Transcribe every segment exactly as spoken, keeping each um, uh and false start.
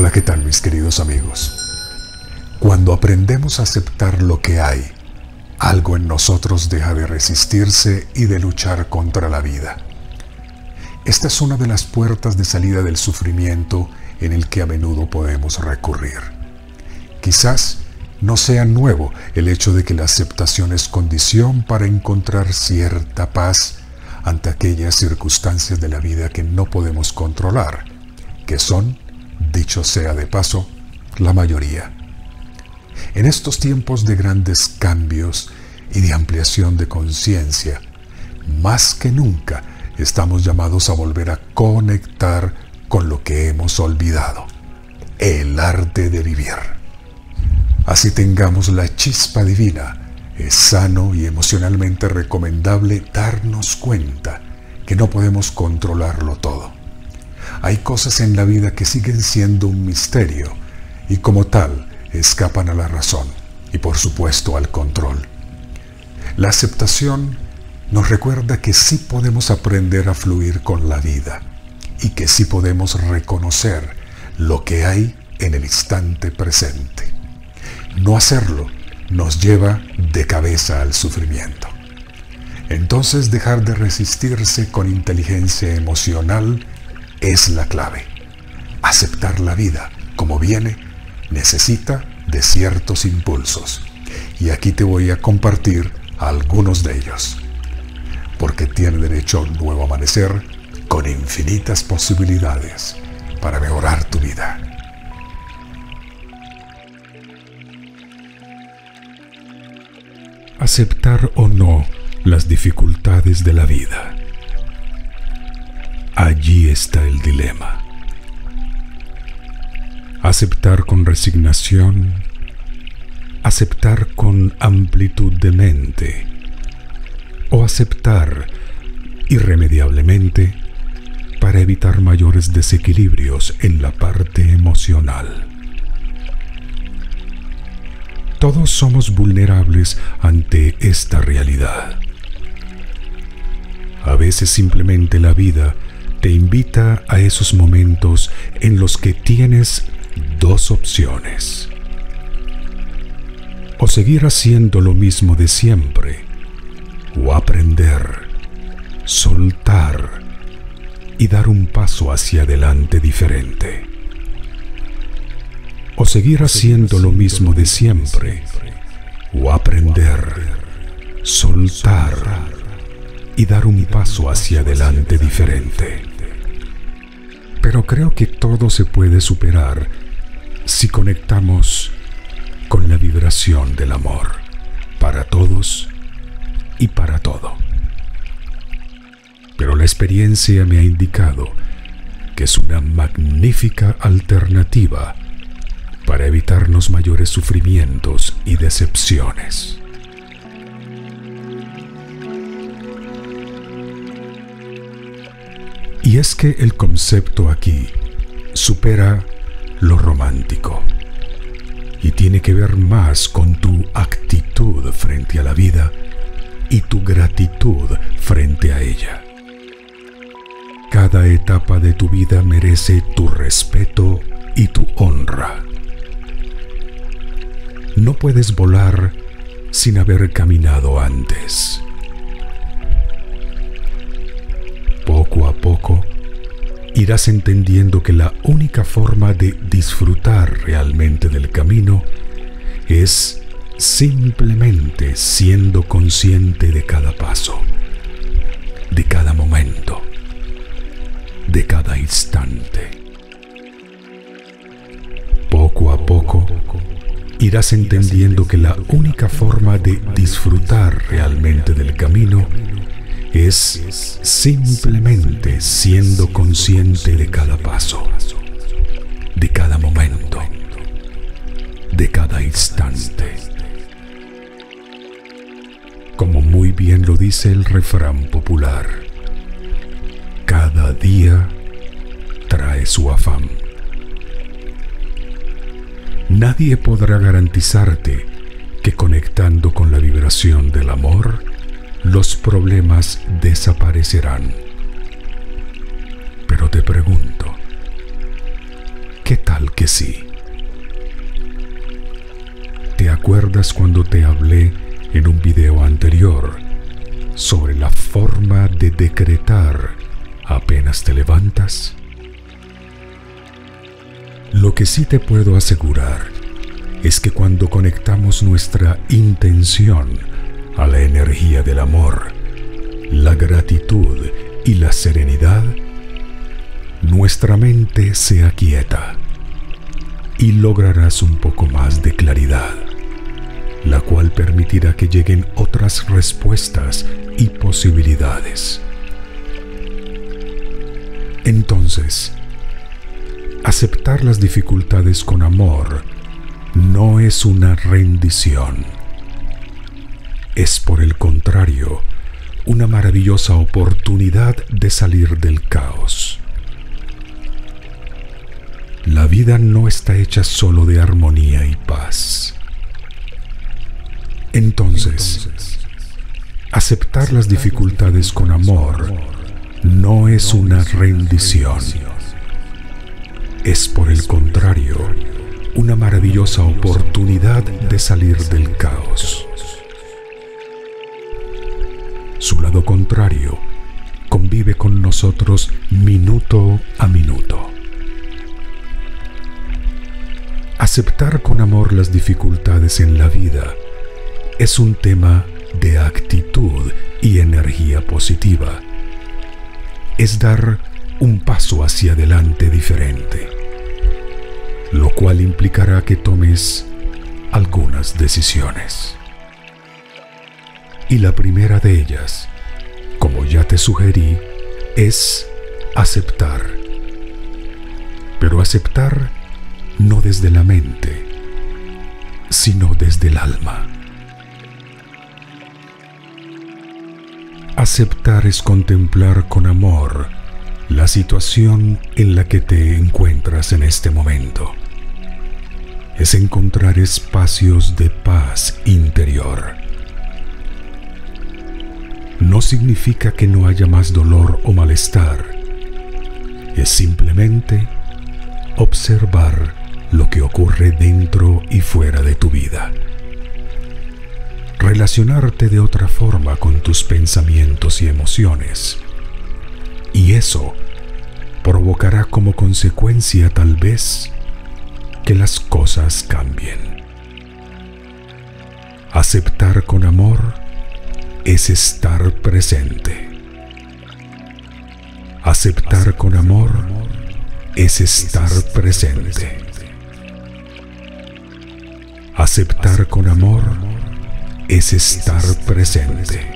Hola, ¿qué tal mis queridos amigos? Cuando aprendemos a aceptar lo que hay, algo en nosotros deja de resistirse y de luchar contra la vida. Esta es una de las puertas de salida del sufrimiento en el que a menudo podemos recurrir. Quizás no sea nuevo el hecho de que la aceptación es condición para encontrar cierta paz ante aquellas circunstancias de la vida que no podemos controlar, que son, dicho sea de paso, la mayoría. En estos tiempos de grandes cambios y de ampliación de conciencia, más que nunca estamos llamados a volver a conectar con lo que hemos olvidado, el arte de vivir. Así tengamos la chispa divina, es sano y emocionalmente recomendable darnos cuenta que no podemos controlarlo todo. Hay cosas en la vida que siguen siendo un misterio y como tal escapan a la razón y por supuesto al control. La aceptación nos recuerda que sí podemos aprender a fluir con la vida y que sí podemos reconocer lo que hay en el instante presente. No hacerlo nos lleva de cabeza al sufrimiento. Entonces dejar de resistirse con inteligencia emocional es la clave. Aceptar la vida como viene necesita de ciertos impulsos. Y aquí te voy a compartir algunos de ellos. Porque tiene derecho a un nuevo amanecer con infinitas posibilidades para mejorar tu vida. Aceptar o no las dificultades de la vida. Allí está el dilema. Aceptar con resignación, aceptar con amplitud de mente, o aceptar irremediablemente para evitar mayores desequilibrios en la parte emocional. Todos somos vulnerables ante esta realidad. A veces simplemente la vida te invita a esos momentos en los que tienes dos opciones. O seguir haciendo lo mismo de siempre, o aprender, soltar y dar un paso hacia adelante diferente. O seguir haciendo lo mismo de siempre, o aprender, soltar y dar un paso hacia adelante diferente. Pero creo que todo se puede superar si conectamos con la vibración del amor para todos y para todo. Pero la experiencia me ha indicado que es una magnífica alternativa para evitarnos mayores sufrimientos y decepciones. Y es que el concepto aquí supera lo romántico y tiene que ver más con tu actitud frente a la vida y tu gratitud frente a ella. Cada etapa de tu vida merece tu respeto y tu honra. No puedes volar sin haber caminado antes. Poco a poco, irás entendiendo que la única forma de disfrutar realmente del camino es simplemente siendo consciente de cada paso, de cada momento, de cada instante. Poco a poco, irás entendiendo que la única forma de disfrutar realmente del camino es simplemente siendo consciente de cada paso, de cada momento, de cada instante. Como muy bien lo dice el refrán popular, cada día trae su afán. Nadie podrá garantizarte que conectando con la vibración del amor, los problemas desaparecerán. Pero te pregunto, ¿qué tal que sí? ¿Te acuerdas cuando te hablé en un video anterior sobre la forma de decretar apenas te levantas? Lo que sí te puedo asegurar es que cuando conectamos nuestra intención a la energía del amor, la gratitud y la serenidad, nuestra mente se aquieta y lograrás un poco más de claridad, la cual permitirá que lleguen otras respuestas y posibilidades. Entonces, aceptar las dificultades con amor no es una rendición. Es, por el contrario, una maravillosa oportunidad de salir del caos. La vida no está hecha solo de armonía y paz. Entonces, aceptar las dificultades con amor no es una rendición. Es, por el contrario, una maravillosa oportunidad de salir del caos. Su lado contrario convive con nosotros minuto a minuto. Aceptar con amor las dificultades en la vida es un tema de actitud y energía positiva. Es dar un paso hacia adelante diferente, lo cual implicará que tomes algunas decisiones. Y la primera de ellas, como ya te sugerí, es aceptar. Pero aceptar no desde la mente, sino desde el alma. Aceptar es contemplar con amor la situación en la que te encuentras en este momento. Es encontrar espacios de paz interior. No significa que no haya más dolor o malestar. Es simplemente observar lo que ocurre dentro y fuera de tu vida. Relacionarte de otra forma con tus pensamientos y emociones. Y eso provocará como consecuencia, tal vez, que las cosas cambien. Aceptar con amor es estar presente. Aceptar con amor es estar presente. Aceptar con amor es estar presente.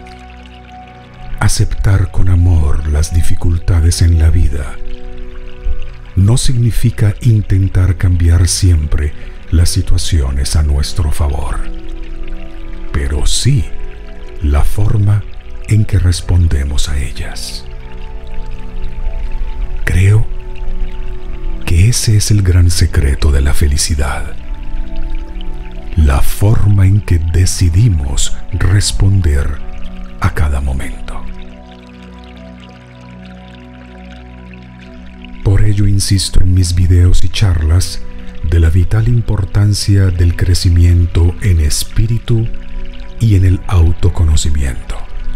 Aceptar con amor las dificultades en la vida no significa intentar cambiar siempre las situaciones a nuestro favor, pero sí la forma en que respondemos a ellas. Creo que ese es el gran secreto de la felicidad. La forma en que decidimos responder a cada momento. Por ello insisto en mis videos y charlas de la vital importancia del crecimiento en espíritu y en el autoconocimiento.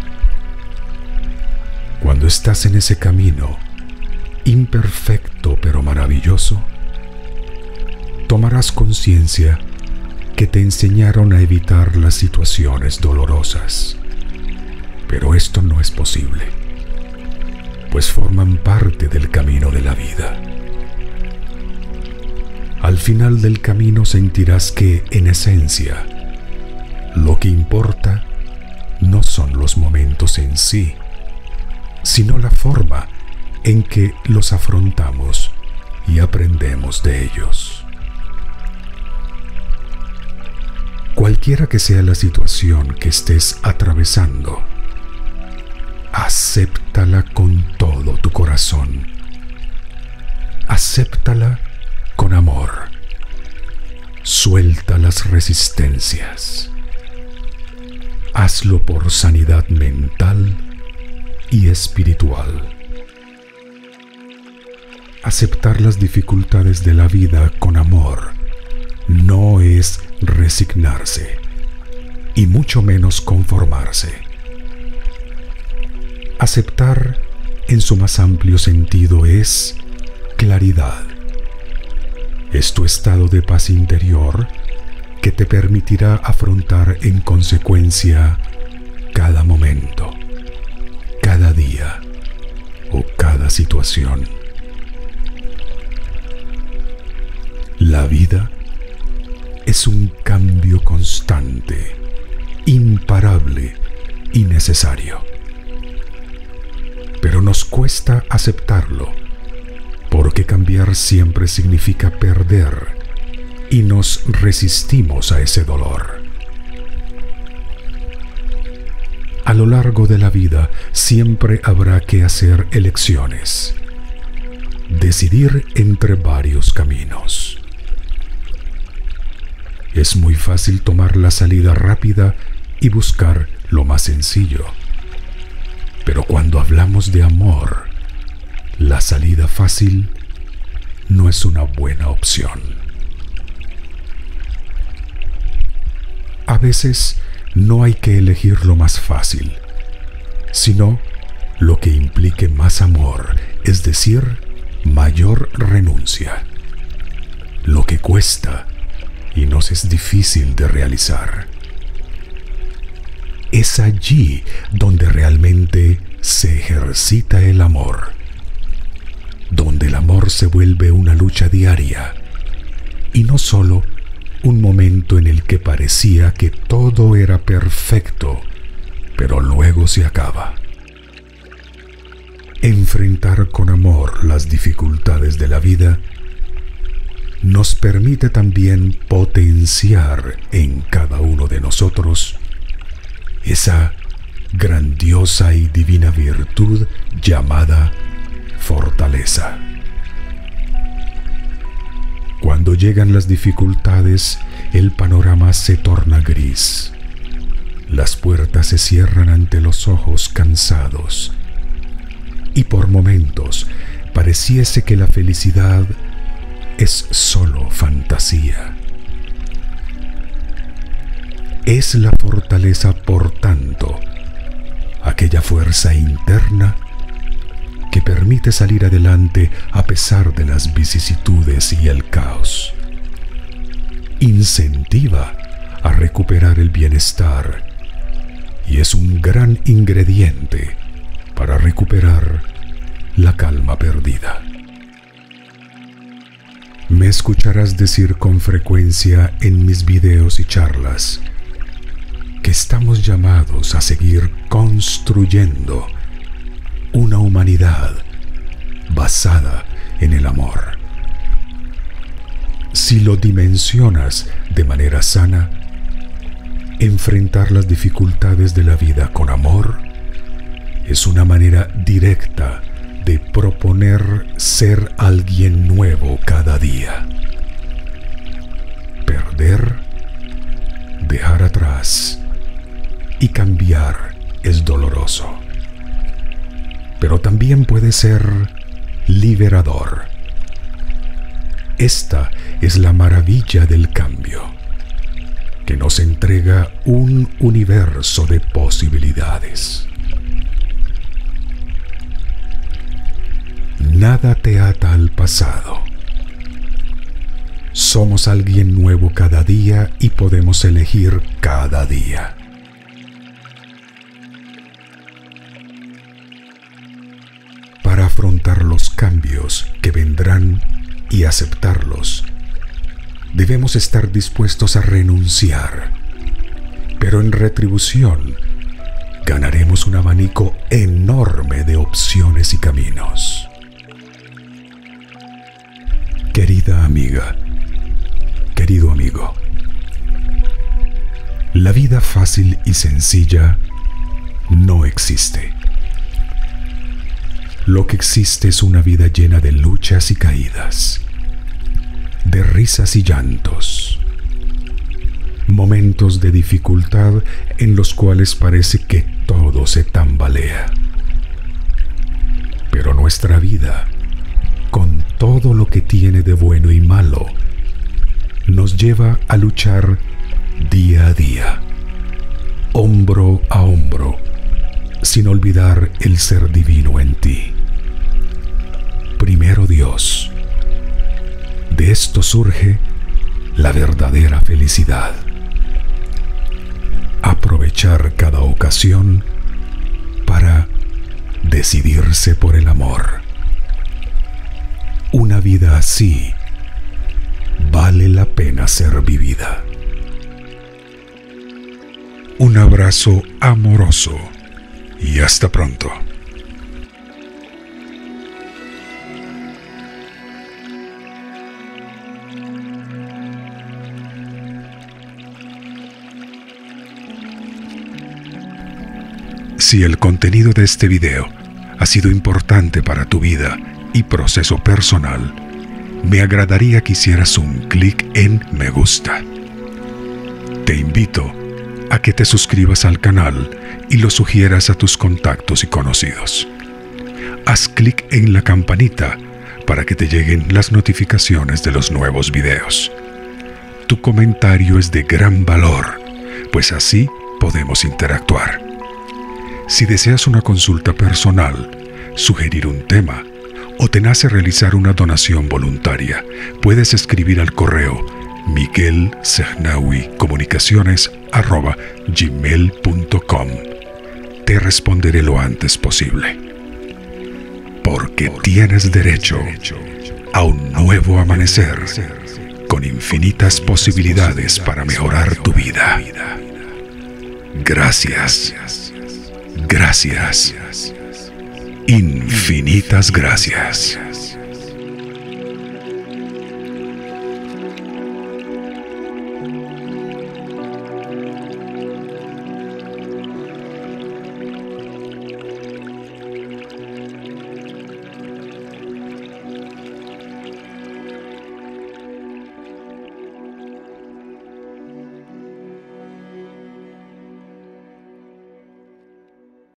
Cuando estás en ese camino, imperfecto pero maravilloso, tomarás conciencia que te enseñaron a evitar las situaciones dolorosas. Pero esto no es posible, pues forman parte del camino de la vida. Al final del camino sentirás que, en esencia, lo que importa no son los momentos en sí, sino la forma en que los afrontamos y aprendemos de ellos. Cualquiera que sea la situación que estés atravesando, acéptala con todo tu corazón. Acéptala con amor. Suelta las resistencias. Hazlo por sanidad mental y espiritual. Aceptar las dificultades de la vida con amor no es resignarse, y mucho menos conformarse. Aceptar en su más amplio sentido es claridad. Es tu estado de paz interior que te permitirá afrontar en consecuencia cada momento, cada día o cada situación. La vida es un cambio constante, imparable y necesario. Pero nos cuesta aceptarlo, porque cambiar siempre significa perder y nos resistimos a ese dolor. A lo largo de la vida siempre habrá que hacer elecciones, decidir entre varios caminos. Es muy fácil tomar la salida rápida y buscar lo más sencillo. Pero cuando hablamos de amor, la salida fácil no es una buena opción. A veces no hay que elegir lo más fácil, sino lo que implique más amor, es decir, mayor renuncia. Lo que cuesta y nos es difícil de realizar. Es allí donde realmente se ejercita el amor, donde el amor se vuelve una lucha diaria y no solo un momento en el que parecía que todo era perfecto, pero luego se acaba. Enfrentar con amor las dificultades de la vida nos permite también potenciar en cada uno de nosotros esa grandiosa y divina virtud llamada fortaleza. Cuando llegan las dificultades, el panorama se torna gris. Las puertas se cierran ante los ojos cansados y por momentos pareciese que la felicidad es solo fantasía. Es la fortaleza, por tanto, aquella fuerza interna que permite salir adelante a pesar de las vicisitudes y el caos. Incentiva a recuperar el bienestar y es un gran ingrediente para recuperar la calma perdida. Me escucharás decir con frecuencia en mis videos y charlas que estamos llamados a seguir construyendo una humanidad basada en el amor. Si lo dimensionas de manera sana, enfrentar las dificultades de la vida con amor es una manera directa de proponer ser alguien nuevo cada día. Perder, dejar atrás y cambiar es doloroso, pero también puede ser liberador. Esta es la maravilla del cambio, que nos entrega un universo de posibilidades. Nada te ata al pasado. Somos alguien nuevo cada día y podemos elegir cada día. Para afrontar los cambios que vendrán y aceptarlos, debemos estar dispuestos a renunciar, pero en retribución ganaremos un abanico enorme de opciones y caminos. Querida amiga, querido amigo, la vida fácil y sencilla no existe. Lo que existe es una vida llena de luchas y caídas, de risas y llantos, momentos de dificultad en los cuales parece que todo se tambalea. Pero nuestra vida, con todo lo que tiene de bueno y malo, nos lleva a luchar día a día, hombro a hombro, sin olvidar el ser divino en ti. Primero Dios. De esto surge la verdadera felicidad. Aprovechar cada ocasión para decidirse por el amor. Una vida así vale la pena ser vivida. Un abrazo amoroso y hasta pronto. Si el contenido de este video ha sido importante para tu vida y proceso personal, me agradaría que hicieras un clic en me gusta. Te invito a que te suscribas al canal y lo sugieras a tus contactos y conocidos. Haz clic en la campanita para que te lleguen las notificaciones de los nuevos videos. Tu comentario es de gran valor, pues así podemos interactuar. Si deseas una consulta personal, sugerir un tema o te nace realizar una donación voluntaria, puedes escribir al correo miguel segnawi comunicaciones arroba gmail punto com. Te responderé lo antes posible. Porque tienes derecho a un nuevo amanecer con infinitas posibilidades para mejorar tu vida. Gracias. Gracias. Infinitas gracias.